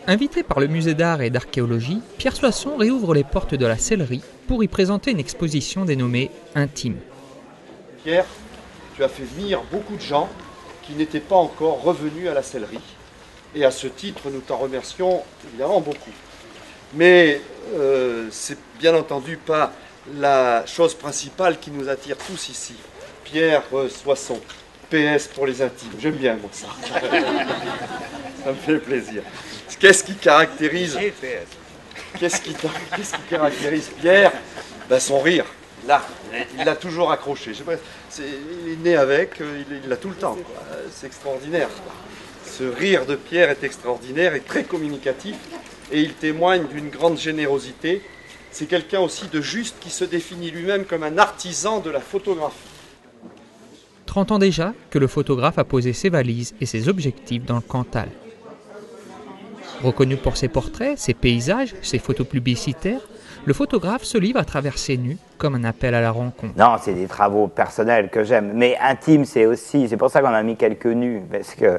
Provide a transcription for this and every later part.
Invité par le musée d'art et d'archéologie, Pierre Soisson réouvre les portes de la sellerie pour y présenter une exposition dénommée Intime. Pierre, tu as fait venir beaucoup de gens qui n'étaient pas encore revenus à la sellerie. Et à ce titre, nous t'en remercions évidemment beaucoup. Mais c'est bien entendu pas la chose principale qui nous attire tous ici. Pierre Soisson, PS pour les intimes. J'aime bien moi ça. Ça me fait plaisir. Qu'est-ce qui caractérise Pierre? Ben, son rire. Là, il l'a toujours accroché. Je sais pas, il est né avec, il l'a tout le temps. C'est extraordinaire. Ce rire de Pierre est extraordinaire et très communicatif. Et il témoigne d'une grande générosité. C'est quelqu'un aussi de juste qui se définit lui-même comme un artisan de la photographie. 30 ans déjà que le photographe a posé ses valises et ses objectifs dans le Cantal. Reconnu pour ses portraits, ses paysages, ses photos publicitaires, le photographe se livre à travers ses nus comme un appel à la rencontre. Non, c'est des travaux personnels que j'aime, mais intime c'est aussi, c'est pour ça qu'on a mis quelques nus, parce que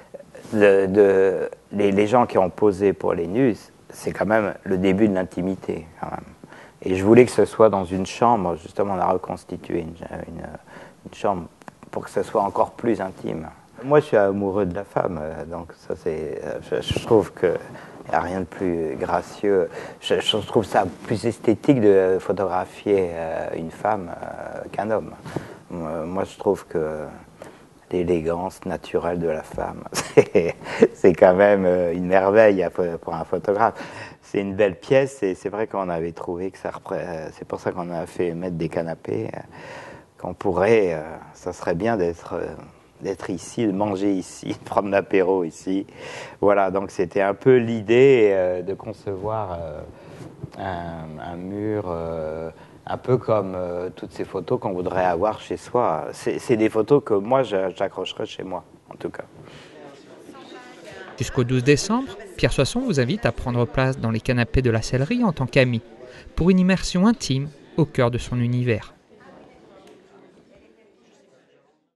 les gens qui ont posé pour les nus, c'est quand même le début de l'intimité quand même. Et je voulais que ce soit dans une chambre, justement on a reconstitué une chambre pour que ce soit encore plus intime. Moi, je suis amoureux de la femme, donc ça c'est. Je trouve qu'il n'y a rien de plus gracieux. Je trouve ça plus esthétique de photographier une femme qu'un homme. Moi, je trouve que l'élégance naturelle de la femme, c'est quand même une merveille pour un photographe. C'est une belle pièce et c'est vrai qu'on avait trouvé que ça c'est pour ça qu'on a fait mettre des canapés. Qu'on pourrait, ça serait bien d'être ici, de manger ici, de prendre l'apéro ici. Voilà, donc c'était un peu l'idée de concevoir un mur un peu comme toutes ces photos qu'on voudrait avoir chez soi. C'est des photos que moi j'accrocherais chez moi, en tout cas. Jusqu'au 12 décembre, Pierre Soisson vous invite à prendre place dans les canapés de la sellerie en tant qu'ami, pour une immersion intime au cœur de son univers.